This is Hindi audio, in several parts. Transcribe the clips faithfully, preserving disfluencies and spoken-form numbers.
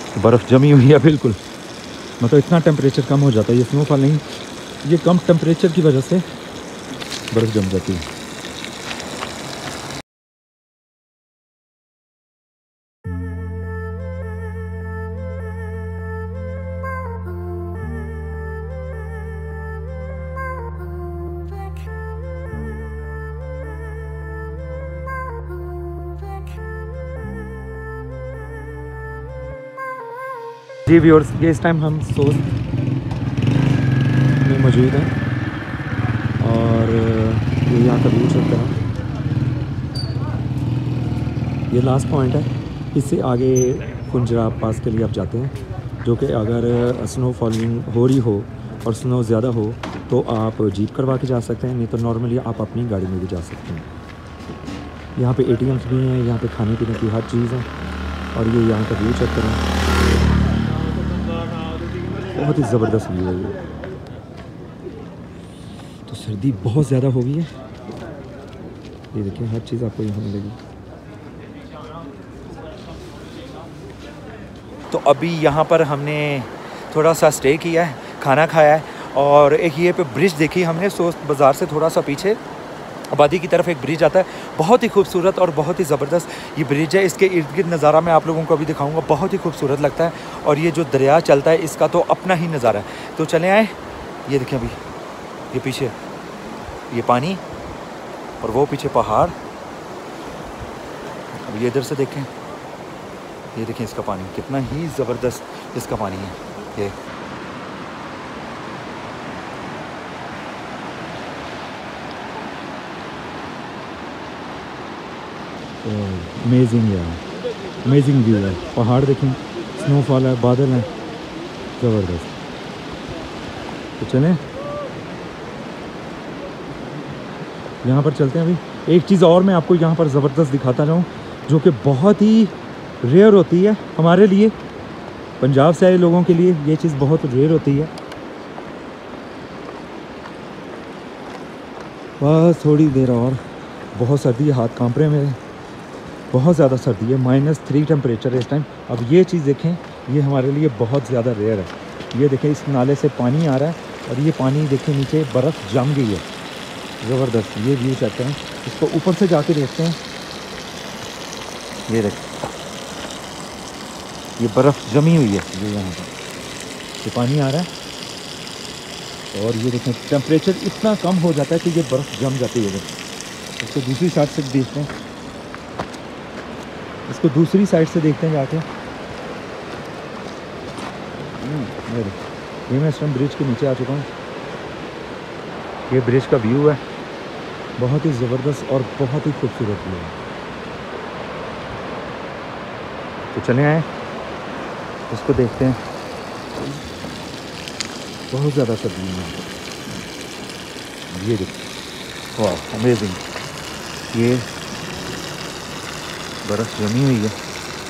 बर्फ़ जमी हुई है बिल्कुल, मतलब इतना टेम्परेचर कम हो जाता है। ये स्नोफॉल नहीं, ये कम टेम्परेचर की वजह से बर्फ़ जम जाती है। जी व्यूअर्स, ये इस टाइम हम सोस्ट में मौजूद हैं और ये यहाँ का व्यू चलता है। ये लास्ट पॉइंट है, इससे आगे कुंजरा पास के लिए आप जाते हैं, जो कि अगर स्नो फॉलिंग हो रही हो और स्नो ज़्यादा हो तो आप जीप करवा के जा सकते हैं, नहीं तो नॉर्मली आप अपनी गाड़ी में भी जा सकते हैं। यहाँ पे एटीएम्स भी हैं, यहाँ पे खाने पीने की हर चीज़ है और ये यहाँ का व्यू चेक करें, बहुत ही ज़बरदस्त व्यू है ये। तो सर्दी बहुत ज़्यादा हो गई है, ये देखिए हर चीज़ आपको यहाँ मिलेगी। तो अभी यहाँ पर हमने थोड़ा सा स्टे किया है, खाना खाया है और एक ये पे ब्रिज देखी हमने, सोस्ट बाज़ार से थोड़ा सा पीछे आबादी की तरफ एक ब्रिज आता है, बहुत ही खूबसूरत और बहुत ही ज़बरदस्त ये ब्रिज है। इसके इर्द गिर्द नज़ारा मैं आप लोगों को अभी दिखाऊंगा, बहुत ही खूबसूरत लगता है और ये जो दरिया चलता है इसका तो अपना ही नज़ारा है। तो चले आए, ये देखें अभी ये पीछे ये पानी और वो पीछे पहाड़, अब ये इधर से देखें, ये देखें इसका पानी कितना ही ज़बरदस्त इसका पानी है। ये अमेजिंग है, अमेजिंग व्यू है। पहाड़ देखें, स्नोफॉल है, बादल हैं, ज़बरदस्त। तो चलें यहाँ पर चलते हैं। अभी एक चीज़ और मैं आपको यहाँ पर ज़बरदस्त दिखाता जाऊँ, जो कि बहुत ही रेयर होती है हमारे लिए, पंजाब से आए लोगों के लिए ये चीज़ बहुत रेयर होती है। बस थोड़ी देर और, बहुत सर्दी है, हाथ कांप रहे हैं मेरे, बहुत ज़्यादा सर्दी है, माइनस थ्री टेम्परेचर है इस टाइम। अब ये चीज़ देखें, ये हमारे लिए बहुत ज़्यादा रेयर है। ये देखें, इस नाले से पानी आ रहा है और ये पानी देखें नीचे बर्फ़ जम गई है, ज़बरदस्त। ये व्यू चाहते हैं, इसको ऊपर से जाके देखते हैं। ये देखें, ये बर्फ़ जमी हुई है, ये यहाँ पर ये पानी आ रहा है और ये देखें टेम्परेचर इतना कम हो जाता है कि ये बर्फ़ जम जाती है। इसको दूसरी साइड से देखते हैं, इसको दूसरी साइड से देखते हैं जाके। ये मैं इस टाइम ब्रिज के नीचे आ चुका हूँ, ये ब्रिज का व्यू है, बहुत ही ज़बरदस्त और बहुत ही खूबसूरत व्यू है। तो चले आए, इसको देखते हैं, बहुत ज़्यादा सर्दी है। ये देखो, वाह अमेजिंग, ये बर्फ़ जमी हुई है,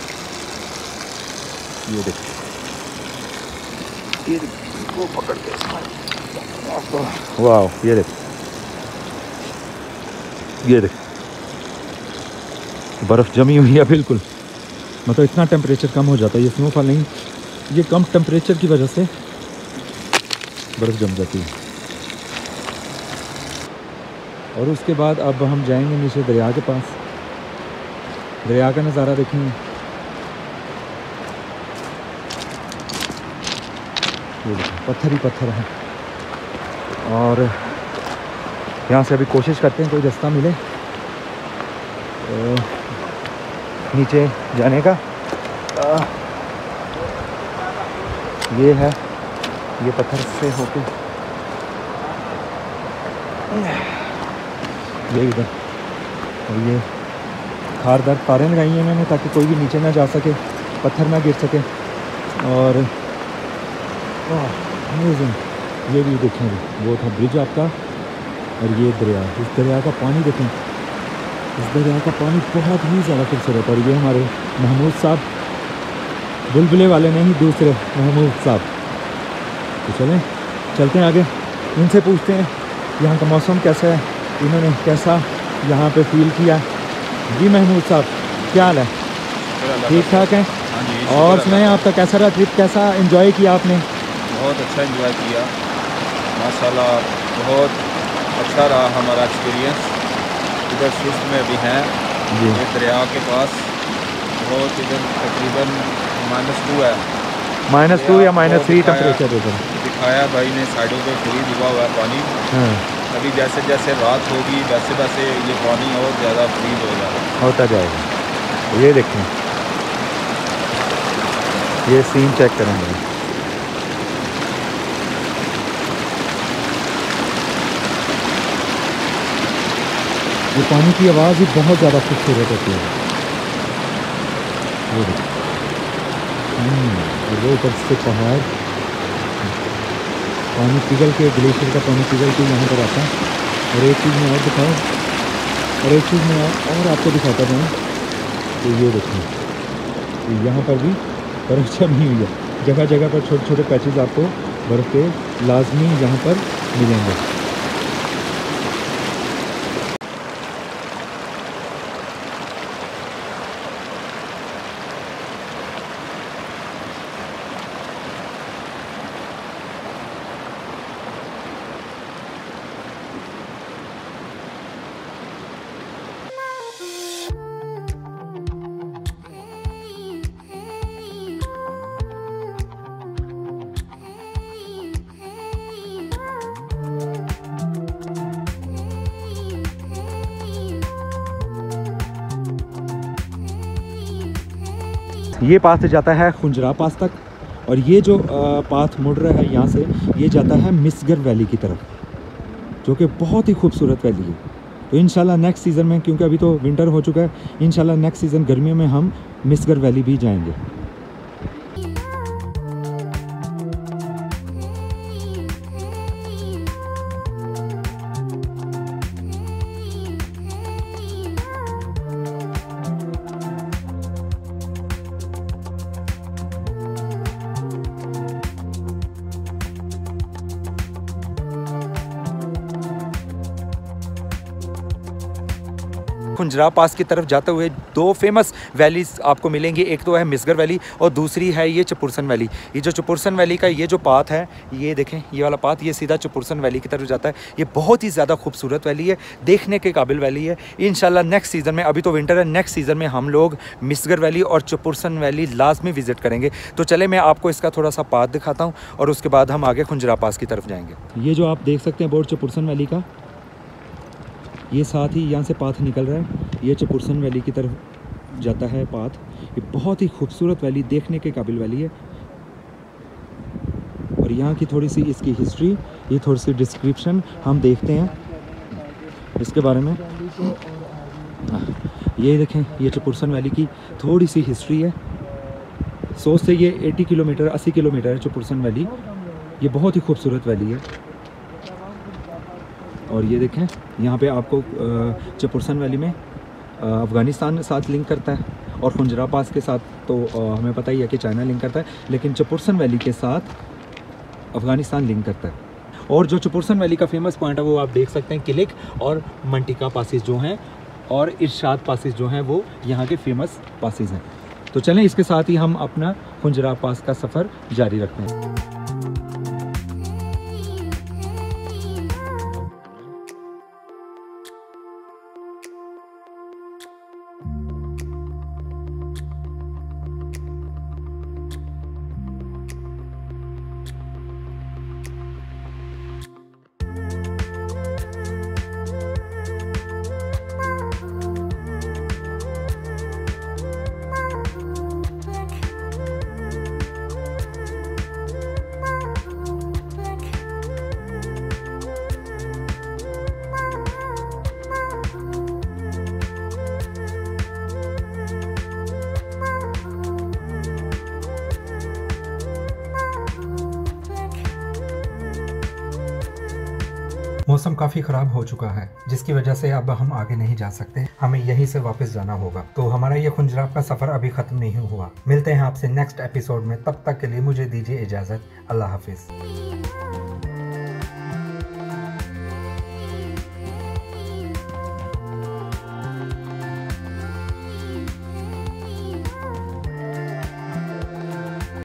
ये देखो, ये देखो, वो पकड़ के, वाह ये देखो, ये देखो बर्फ़ जमी हुई है बिल्कुल, मतलब इतना टेम्परेचर कम हो जाता है। ये स्नोफॉल नहीं, ये कम टेम्परेचर की वजह से बर्फ़ जम जाती है। और उसके बाद अब हम जाएंगे नीचे दरिया के पास, दरिया का नज़ारा देखेंगे। ये देखो पत्थर ही पत्थर है और यहाँ से अभी कोशिश करते हैं कोई रास्ता मिले तो नीचे जाने का। आ, ये है, ये पत्थर से होके ये इधर, और ये खारदार तारें लगाई हैं मैंने ताकि कोई भी नीचे ना जा सके, पत्थर ना गिर सके। और अमेजिंग, ये भी देखें, वो था ब्रिज आपका और ये दरिया, इस दरिया का पानी देखें, इस दरिया का पानी बहुत ही ज़्यादा खूबसूरत। और ये हमारे महमूद साहब, बुलबुले वाले नहीं, दूसरे महमूद साहब। तो चलें चलते हैं आगे, इनसे पूछते हैं यहाँ का मौसम कैसा है, इन्होंने कैसा यहाँ पे फील किया। जी महमूद साहब, क्या हाल है? ठीक ठाक है? और सुनाएं आपका कैसा रहा ट्रिप, कैसा एंजॉय किया आपने? बहुत अच्छा एंजॉय किया माशाल्लाह, बहुत अच्छा रहा हमारा एक्सपीरियंस। इधर सुस्त में भी हैं जी, ये दरिया के पास, बहुत इधर तकरीबन माइनस टू है, माइनस टू या माइनस थ्री दिखाया- टेम्परेचर उधर। दिखाया भाई ने साइडों पे फ्रीज हुआ हुआ है पानी। हाँ, अभी जैसे जैसे रात होगी वैसे वैसे ये पानी और ज़्यादा फ्रीज हो जाएगा। होता जाएगा। ये देखें, ये सीन चेक करेंगे। ये पानी की आवाज़ ही बहुत ज़्यादा खूबसूरत होती है। ये देखो, हम्म, और वो ऊपर से पहाड़, पानी पिघल के, ग्लेशियर का पानी पिघल के यहाँ पर आता है। और एक चीज़ मैं और दिखाऊँ, और एक चीज़ मैं और आपको दिखाता जाऊँ, तो ये देखें, तो यहाँ पर भी बर्फ़ जमी हुई है। जगह जगह पर छोटे छोटे पैचेस आपको बर्फ़ के लाजमी यहाँ पर मिलेंगे। ये पाथ जाता है खुंजरा पास तक, और ये जो आ, पाथ मुड़ रहा है यहाँ से, ये जाता है मिसगर वैली की तरफ, जो कि बहुत ही खूबसूरत वैली है। तो इंशाल्लाह नेक्स्ट सीज़न में, क्योंकि अभी तो विंटर हो चुका है, इंशाल्लाह नेक्स्ट सीज़न गर्मियों में हम मिसगर वैली भी जाएंगे। खुंजरा पास की तरफ जाते हुए दो फेमस वैलीज आपको मिलेंगी, एक तो है मिसगर वैली और दूसरी है ये चपुरसन वैली। ये जो चपुरसन वैली का ये जो पाथ है, ये देखें, ये वाला पाथ ये सीधा चपुरसन वैली की तरफ जाता है। ये बहुत ही ज़्यादा खूबसूरत वैली है, देखने के काबिल वैली है। इंशाल्लाह नेक्स्ट सीज़न में, अभी तो विंटर है, नेक्स्ट सीज़न में हम लोग मिसगर वैली और चपुरसन वैली लाजमी विज़िट करेंगे। तो चले मैं आपको इसका थोड़ा सा पाथ दिखाता हूँ और उसके बाद हम आगे खुंजरा पास की तरफ जाएंगे। ये जो आप देख सकते हैं बोर्ड चपुरसन वैली का, ये साथ ही यहाँ से पाथ निकल रहा है, ये चपुरसन वैली की तरफ जाता है पाथ। ये बहुत ही खूबसूरत वैली, देखने के काबिल वैली है। और यहाँ की थोड़ी सी इसकी हिस्ट्री, ये थोड़ी सी डिस्क्रिप्शन हम देखते हैं इसके बारे में। ये देखें, ये चपुरसन वैली की थोड़ी सी हिस्ट्री है। सौ से ये अस्सी किलोमीटर अस्सी किलोमीटर है चपुरसन वैली। ये बहुत ही खूबसूरत वैली है। और ये देखें, यहाँ पे आपको चपुरसन वैली में अफ़गानिस्तान साथ लिंक करता है, और खुंजरा पास के साथ तो हमें पता ही है कि चाइना लिंक करता है, लेकिन चपुरसन वैली के साथ अफ़गानिस्तान लिंक करता है। और जो चपुरसन वैली का फेमस पॉइंट है वो आप देख सकते हैं, किलिक और मंटिका पासिस जो हैं, और इरशाद पासिस जो हैं, वो यहाँ के फेमस पासिस हैं। तो चलें इसके साथ ही हम अपना खुंजरा पास का सफ़र जारी रखते हैं। मौसम काफ़ी ख़राब हो चुका है, जिसकी वजह से अब हम आगे नहीं जा सकते, हमें यहीं से वापस जाना होगा। तो हमारा ये खुंजरा का सफ़र अभी ख़त्म नहीं हुआ। मिलते हैं आपसे नेक्स्ट एपिसोड में, तब तक के लिए मुझे दीजिए इजाज़त। अल्लाह हाफिज़।